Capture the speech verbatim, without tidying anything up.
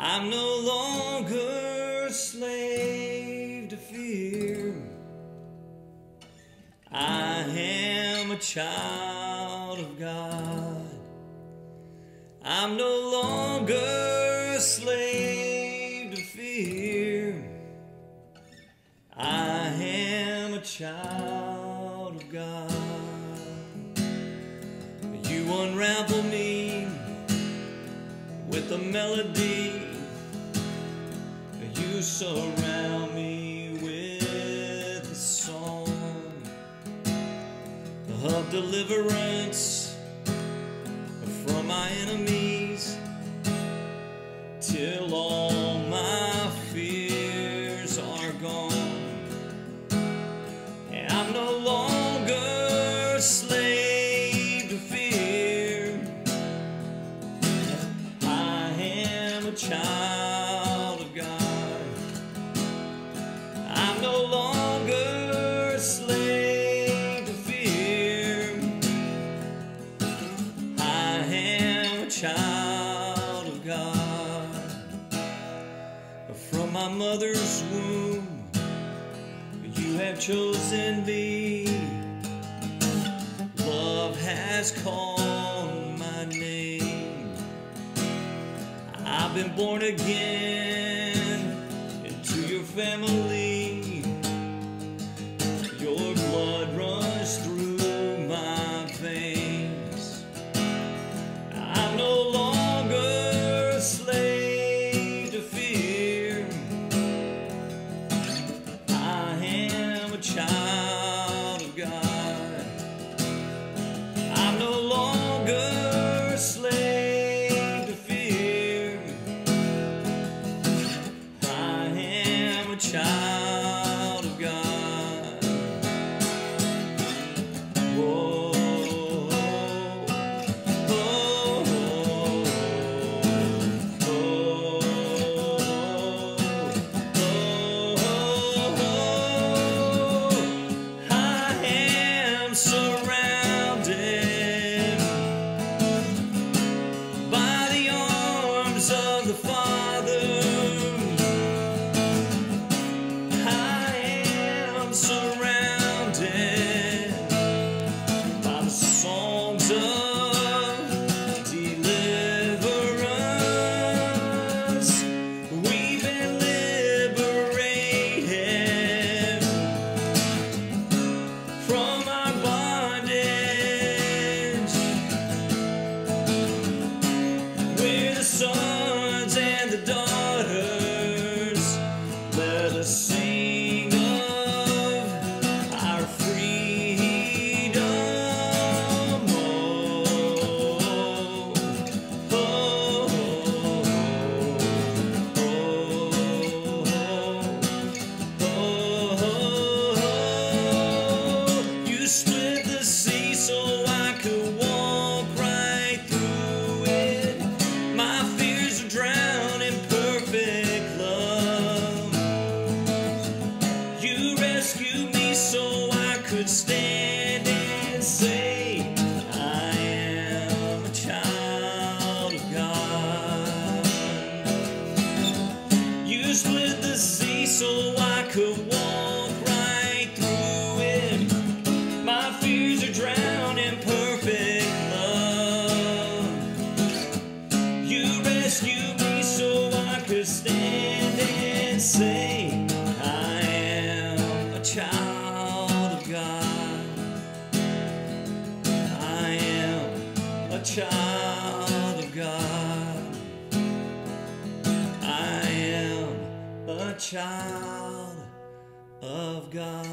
I'm no longer a slave to fear. I am a child of God. I'm no longer a slave to fear. I am a child of God. You unravel me with a melody. You surround me with a song of deliverance from my enemies, till all my fears are gone. And I'm no longer a slave to fear. I am a child of God. I'm no longer a slave to fear. I am a child of God. From my mother's womb, you have chosen me. Love has called my name. I've been born again into your family. Your blood runs through my veins. I'm no longer a slave to fear. I am a child of God. I'm no longer a slave to fear. I am a child of God. Whoa. Surrounded by the arms of the Father. I am surrounded by the songs of deliverance. We've been liberated from our bondage. We're the sons and the daughters. Let us sing of our freedom. Oh, oh, oh, oh, oh. You split the sea so I could walk right through it. My fears are drowned in perfect love. You rescued me so I could stand and say, I am a child of God. You split the sea so I could walk right through it. My fears are drowned in perfect love. You rescued me so I could stand and say, I am a child of God. I am a child of God. I am a child of God.